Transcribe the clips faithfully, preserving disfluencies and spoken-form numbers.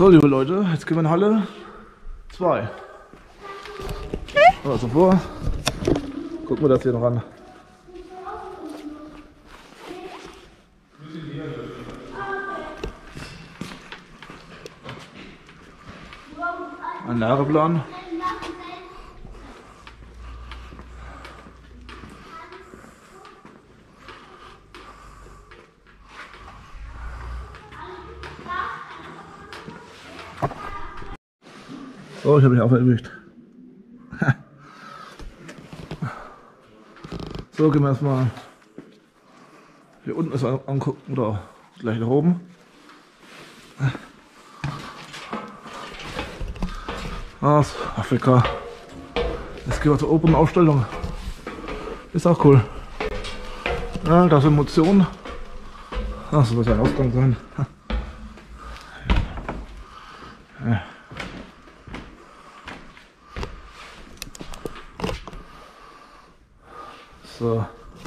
So, liebe Leute, jetzt gehen wir in Halle zwei. Also vor. Gucken wir das hier noch an. Ein Lageplan. So, ich habe mich auch erwischt. So, gehen wir erstmal hier unten das angucken oder gleich nach oben. Aus Afrika. Jetzt gehen wir zur Open-Ausstellung. Ist auch cool. Ja, das ist Emotionen. Ach, so wird ein Ausgang sein. Ja. So.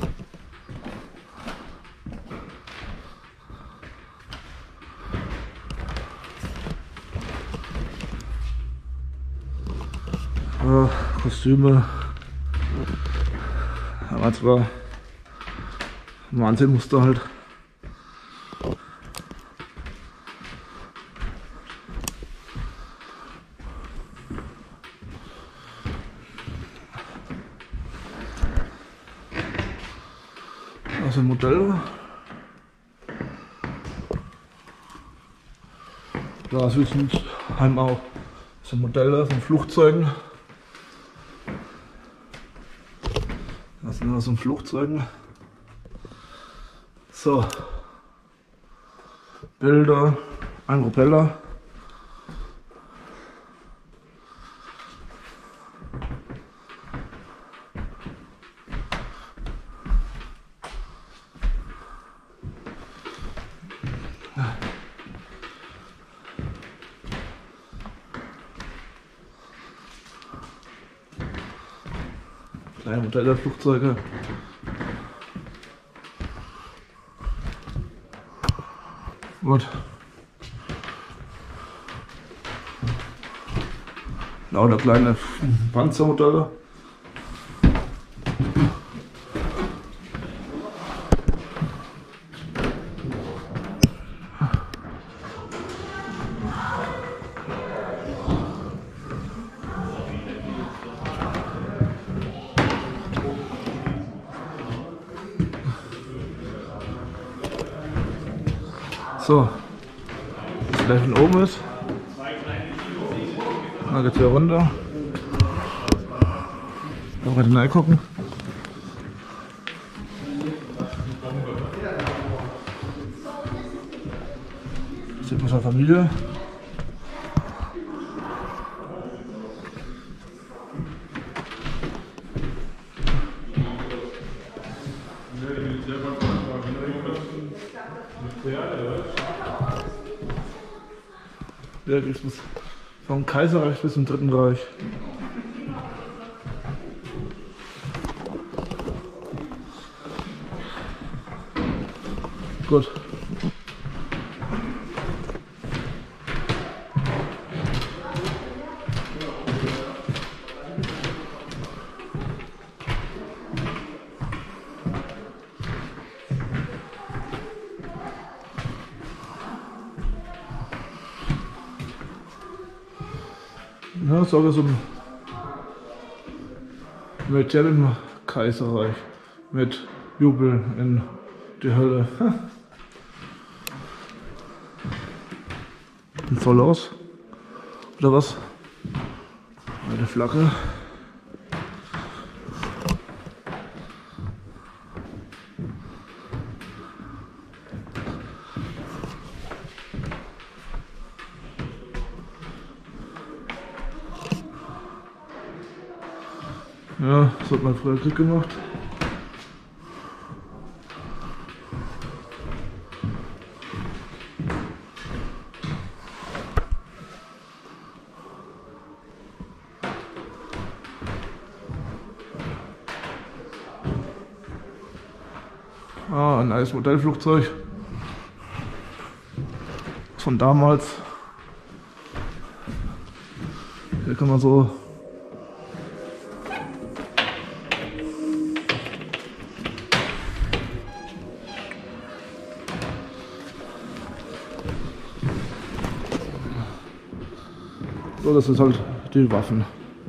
Ja, Kostüme. Aber zwar Wahnsinn-Muster halt. Das sind Modelle. Da sind haben auch so Modelle von Flugzeugen. Das sind so Flugzeugen. So. Bilder, ein Propeller. Kleine Modelle, Flugzeuge. Gut. Lauter kleine Panzermodelle. So, was gleich von oben ist, dann geht es wieder runter. Dann können wir reingucken. Das sieht man schon Familie. Ja, bis vom Kaiserreich bis zum Dritten Reich. Gut. Ja, das ist aber so ein militärisches Kaiserreich mit Jubel in die Hölle. Sieht voll aus. Oder was? Eine Flagge. Ja, das hat man früher Krieg gemacht. Ah, ein altes Modellflugzeug. Von damals. Hier kann man so so, das ist halt die Waffen.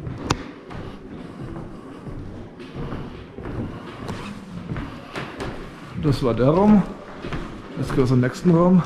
Das war der Raum. Jetzt gehen wir zum nächsten Raum.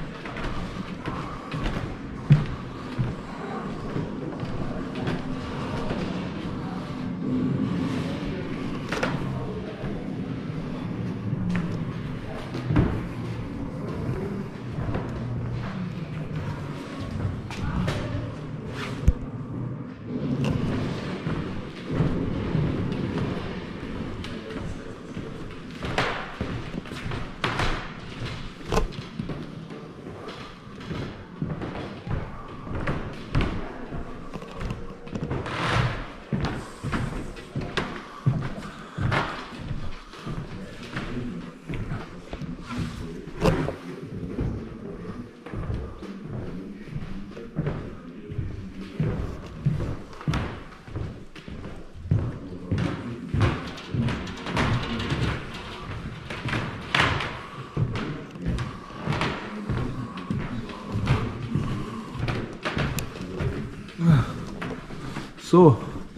So.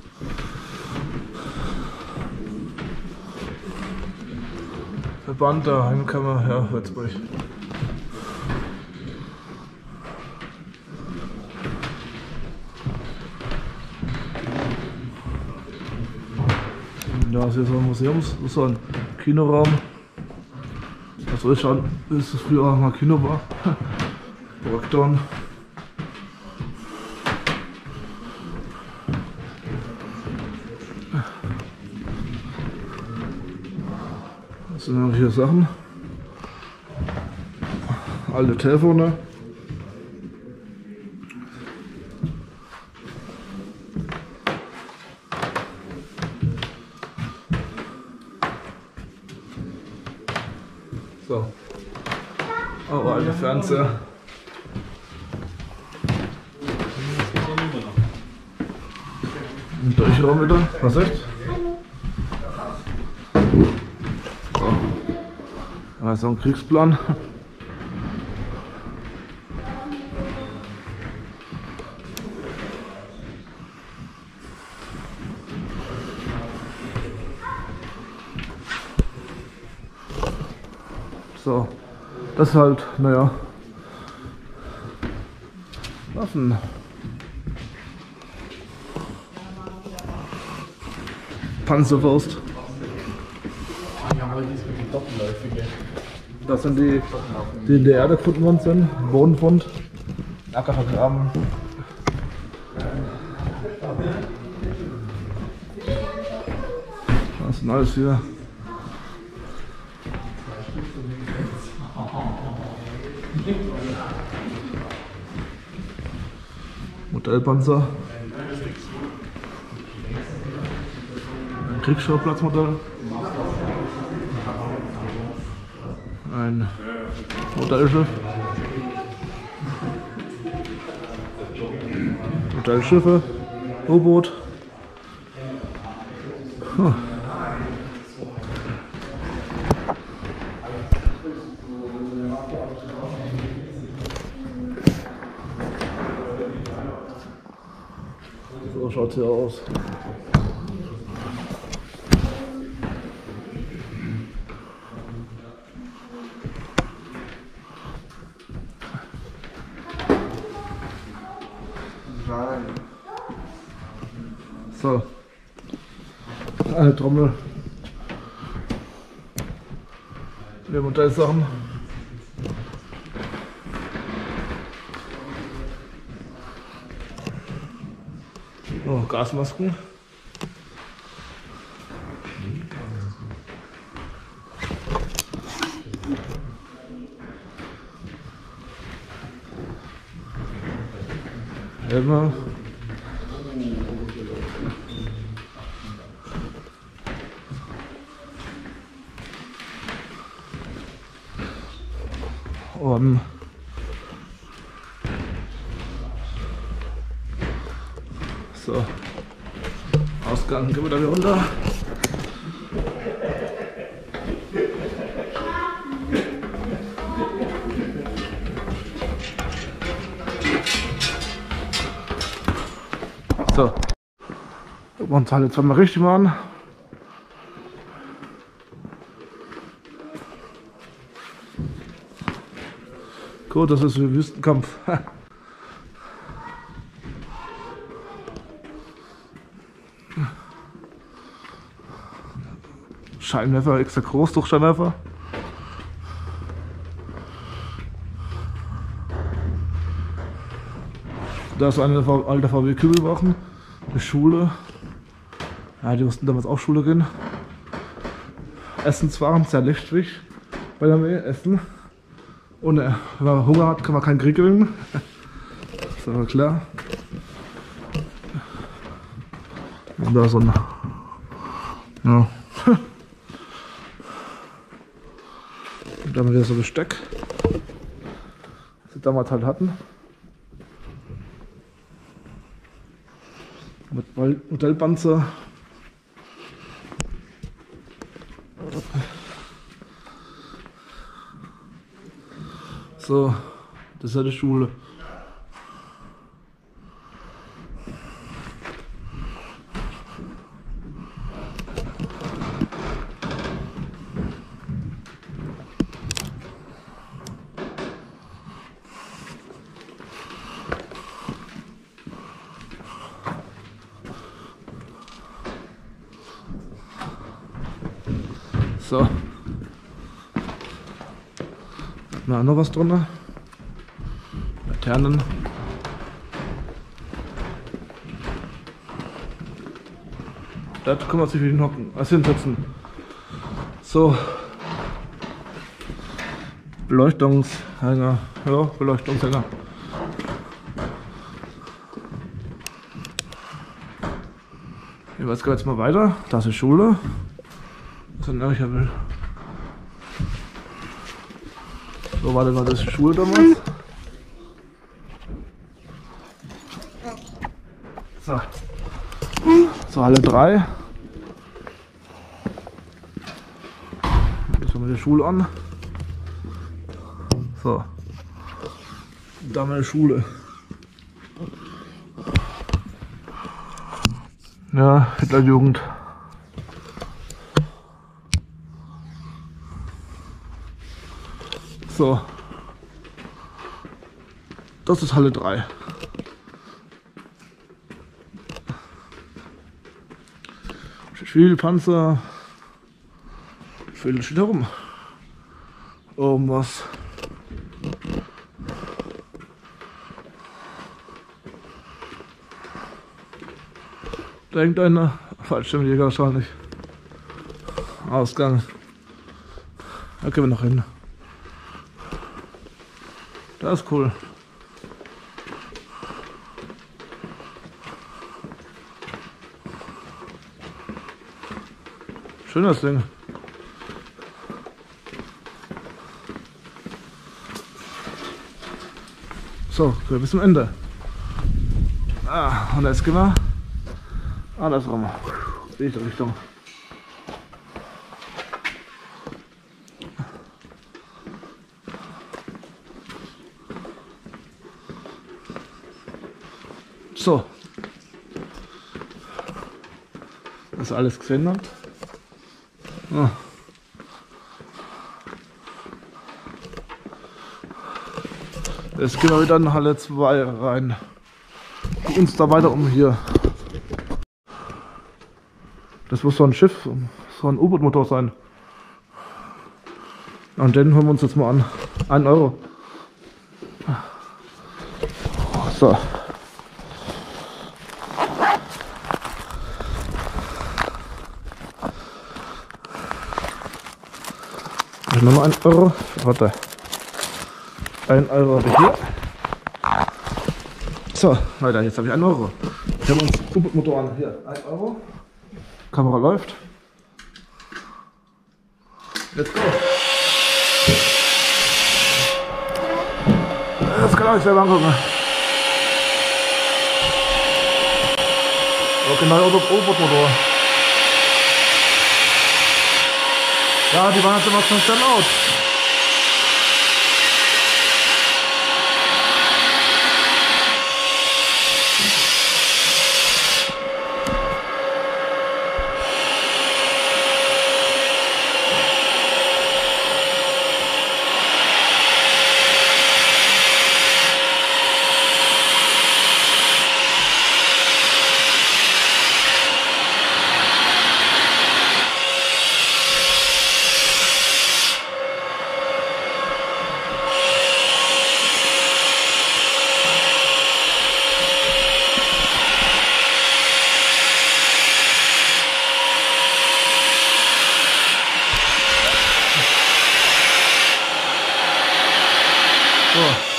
Verband da, Heimkammer, ja, Würzburg. Da ist hier so ein Museums, so ein Kinoraum. Das soll schauen, bis es früher auch mal Kino war. Projektoren. Das sind noch hier Sachen. Alte Telefone. So. Oh, alte Fernseher. Ein Durchraum wieder. Was echt? So ein Kriegsplan. So, das ist halt, naja, Waffen. Panzerfaust. Das sind die, die in der Erde gefunden worden sind. Bodenfund, Acker vergraben. Das sind alles hier. Modellpanzer. Ein Kriegsschauplatzmodell. Ein Modellschiff. Modellschiffe. U-Boot. Huh. So schaut es hier aus. So, eine Trommel. Wir haben Modellsachen. Oh, Gasmasken. Helme. Orden. So. Ausgang, gehen wir da wieder runter. So. Gucken wir uns halt jetzt mal richtig mal an. Gut, das ist ein Wüstenkampf. Scheinwerfer, extra groß durch Scheinwerfer. Da ist eine alte V W-Kübelwachen, eine Schule. Ja, die mussten damals auch Schule gehen. Essenswaren, sehr lichtwig bei der Armee, Essen. Und äh, wenn man Hunger hat, kann man keinen Krieg gewinnen. Ist aber klar. Und da so ein. Ja. Und dann wieder so Besteck. Was sie damals halt hatten. Mit Modellpanzer. So, das ist ja die Schule. So. Hat man auch noch was drunter? Laternen. Da kann man sich wieder hinhocken, also hinsetzen. So. Beleuchtungshänger. Ja, Beleuchtungshänger. Jetzt gehen wir jetzt mal weiter. Da ist die Schule. Was ein Nörcher will. So, warte mal, das ist die Schule damals. So. So, Halle drei. Jetzt schauen wir die Schule an. So. Da meine Schule. Ja, Hitlerjugend. So. Das ist Halle drei. Viel Panzer. Viel steht herum. Irgendwas. Da hängt einer. Fallschirmjäger wahrscheinlich. Ausgang. Da können wir noch hin. Das ist cool. Schönes Ding. So, bis zum Ende. Ah, und jetzt gehen wir andersrum. Diese Richtung. So. Das alles gesehen habt. Ah. Jetzt gehen wir wieder in Halle zwei rein. Gucken uns da weiter um hier. Das muss so ein Schiff, so ein U-Boot-Motor sein. Und den hören wir uns jetzt mal an. Ein Euro. So. Nochmal ein Euro. Warte. Ein Euro habe ich hier. So, Leute, jetzt habe ich einen Euro. Wir haben uns U-Boot-Motor an. Hier, ein Euro. Kamera läuft. Let's go. Das kann euch selber angucken. Ja, genau, oder U-Boot-Motor. Ja, die waren jetzt immer schon laut. So.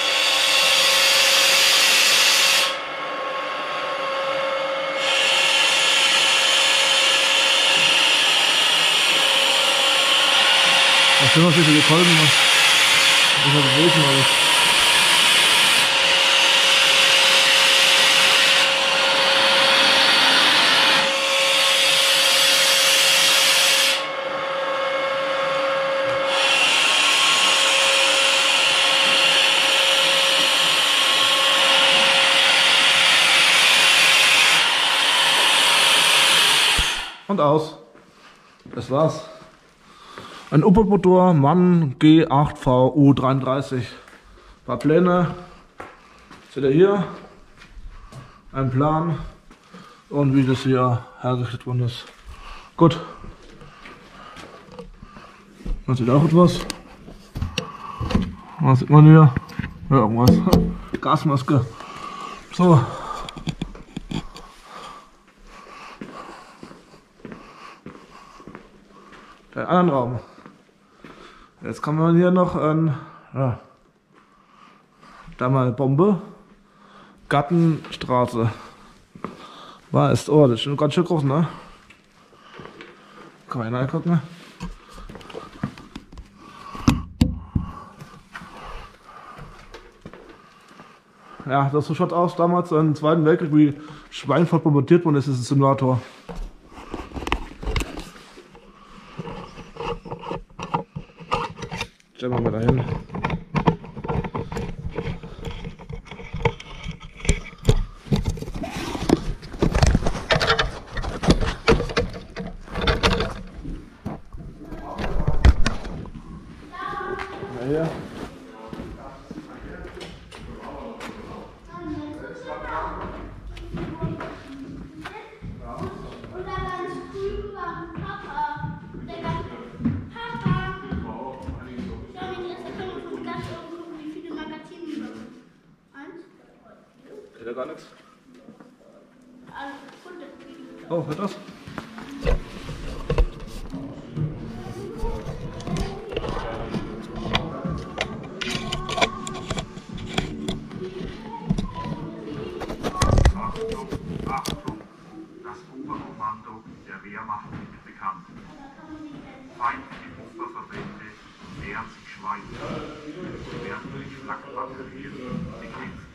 Da sind noch wie viele Kolben. Ich habe bewegen alles. Und aus. Das war's. Ein U-Boot-Motor, Mann G acht V U dreiunddreißig. Ein paar Pläne. Seht ihr hier? Ein Plan. Und wie das hier hergerichtet worden ist. Gut. Man sieht auch etwas. Was sieht man hier? Ja, irgendwas. Gasmaske. So. Den anderen Raum. Jetzt kann man hier noch ein, ja, da mal Bombe, Gartenstraße. War ist, oh, das ist schon ganz schön groß, ne? Kann man hier reingucken. Ja, das so schaut aus damals im Zweiten Weltkrieg, wie Schweinfurt bombardiert wurde, das ist ein Simulator. Stellen wir mal dahin. Na hier. Geht ja gar nichts. Oh, hört das? Achtung, Achtung! Das Oberkommando der Wehrmacht ist bekannt. Feindliche Uferverbände nähern sich Schweiz. Sie werden durch Flakbatterien bekämpft.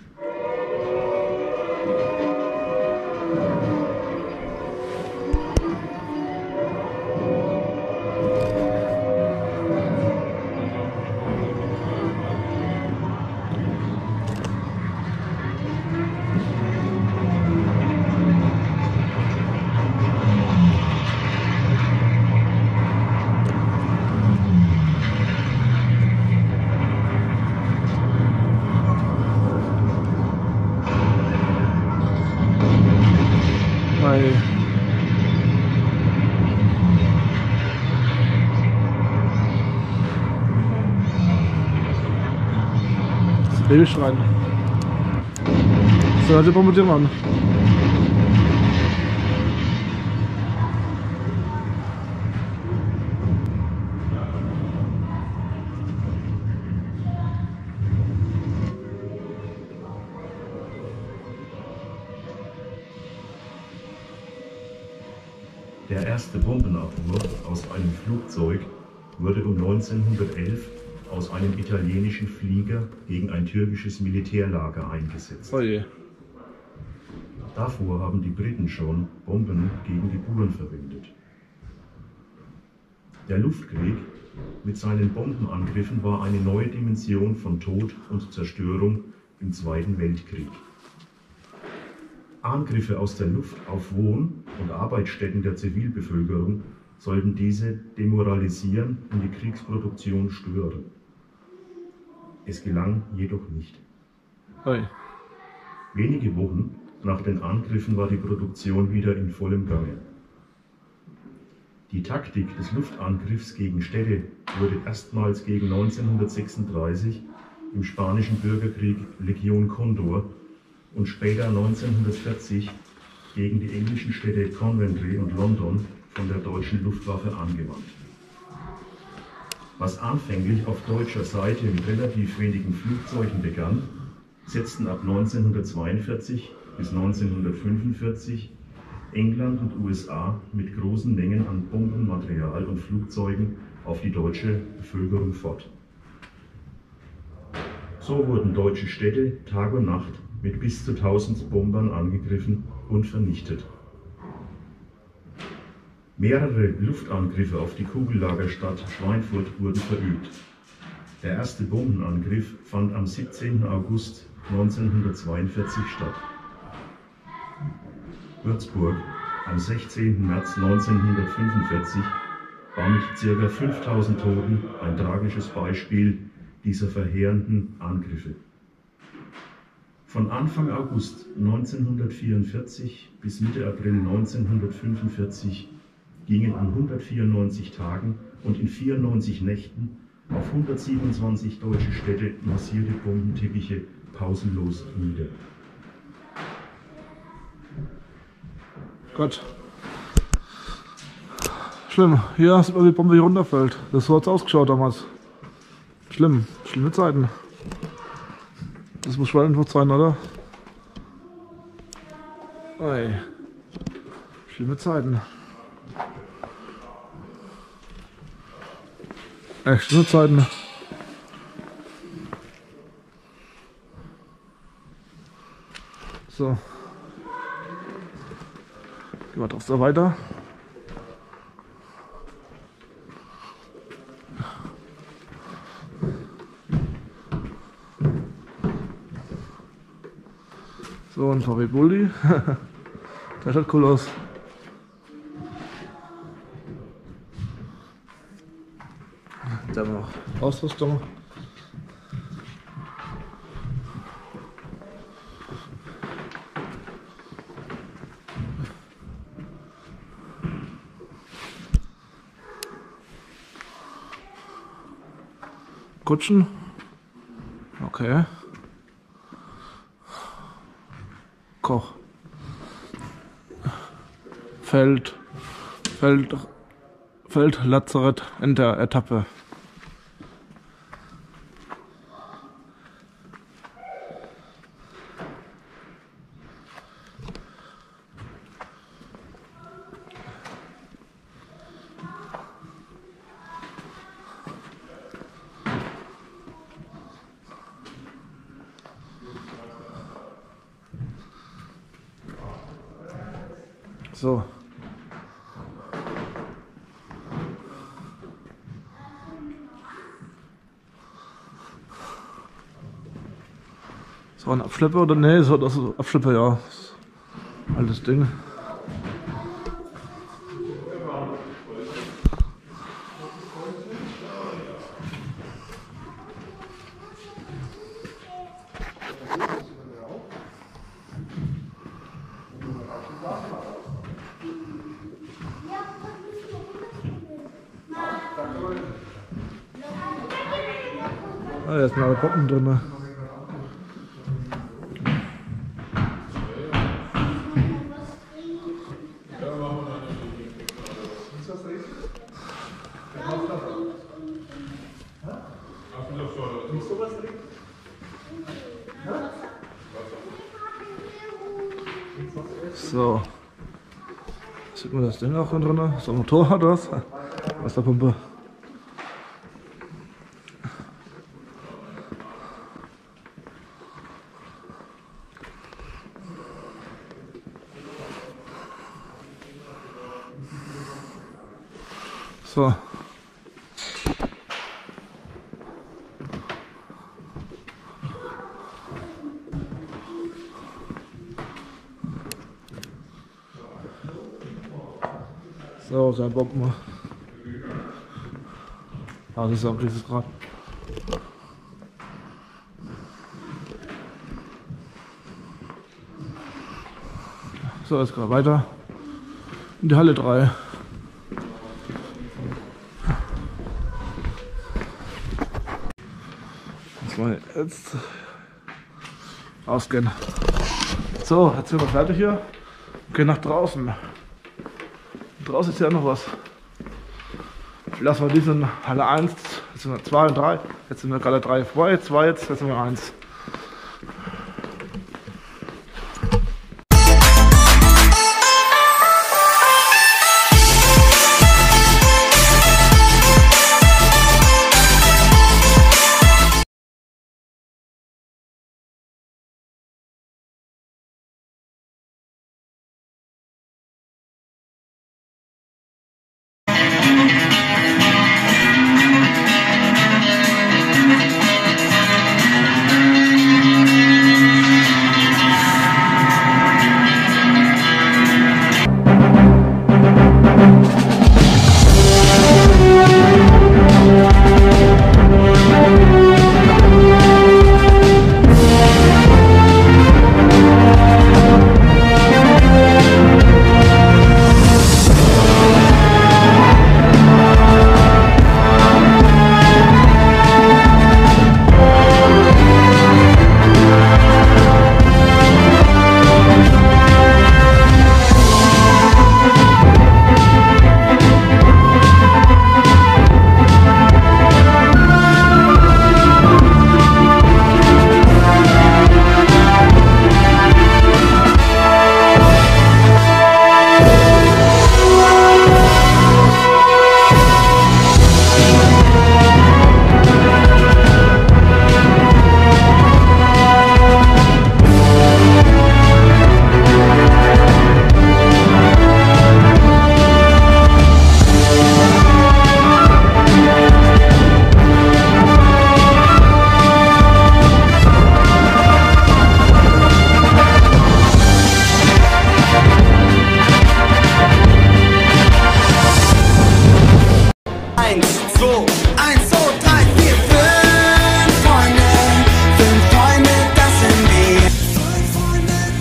Weil das Babyschrein. So, die bombardieren wir an. Der erste Bombenabwurf aus einem Flugzeug wurde um neunzehnhundertelf aus einem italienischen Flieger gegen ein türkisches Militärlager eingesetzt. Oh je. Davor haben die Briten schon Bomben gegen die Buren verwendet. Der Luftkrieg mit seinen Bombenangriffen war eine neue Dimension von Tod und Zerstörung im Zweiten Weltkrieg. Angriffe aus der Luft auf Wohn- und Arbeitsstätten der Zivilbevölkerung sollten diese demoralisieren und die Kriegsproduktion stören. Es gelang jedoch nicht. Hey. Wenige Wochen nach den Angriffen war die Produktion wieder in vollem Gange. Die Taktik des Luftangriffs gegen Städte wurde erstmals gegen neunzehnhundertsechsunddreißig im Spanischen Bürgerkrieg Legion Condor und später neunzehnhundertvierzig gegen die englischen Städte Coventry und London von der deutschen Luftwaffe angewandt. Was anfänglich auf deutscher Seite mit relativ wenigen Flugzeugen begann, setzten ab neunzehnhundertzweiundvierzig bis neunzehnhundertfünfundvierzig England und U S A mit großen Mengen an Bombenmaterial und Flugzeugen auf die deutsche Bevölkerung fort. So wurden deutsche Städte Tag und Nacht mit bis zu tausend Bombern angegriffen und vernichtet. Mehrere Luftangriffe auf die Kugellagerstadt Schweinfurt wurden verübt. Der erste Bombenangriff fand am siebzehnten August neunzehnhundertzweiundvierzig statt. Würzburg am sechzehnten März neunzehnhundertfünfundvierzig war mit ca. fünftausend Toten ein tragisches Beispiel dieser verheerenden Angriffe. Von Anfang August neunzehnhundertvierundvierzig bis Mitte April neunzehnhundertfünfundvierzig gingen an hundertvierundneunzig Tagen und in vierundneunzig Nächten auf hundertsiebenundzwanzig deutsche Städte massierte Bombenteppiche pausenlos nieder. Gott. Schlimm. Hier sieht man, wie die Bombe hier runterfällt. Das so hat es ausgeschaut damals. Schlimm. Schlimme Zeiten. Das muss Schweinfurt sein, oder? Oi. Schlimme Zeiten. Echt schlimme Zeiten. So. Gehen wir doch so weiter. So, ein V W Bulli. Der schaut cool aus. Da haben wir noch Ausrüstung. Kutschen. Okay. Koch. Feld. Feld. Feldlazarett in der Etappe. So. So ein Abschlepper oder ne? So das ist Abschlepper, ja. Altes Ding. Ah, da sind alle Bomben drin. So. Sieht man das Ding auch drin? Das ist ein Motorrad oder was? Wasserpumpe. So. So, sein Bomben. Ah, das ist auch dieses Grad. So, jetzt gerade weiter in die Halle drei. Jetzt mal jetzt ausgehen. So, jetzt sind wir fertig hier. Gehen nach draußen. Draußen ist ja noch was. Lassen wir diesen Halle eins, jetzt sind wir zwei und drei. Jetzt sind wir gerade drei vorbei, zwei jetzt, jetzt sind wir eins.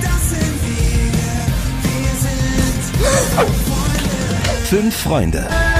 Fünf Freunde.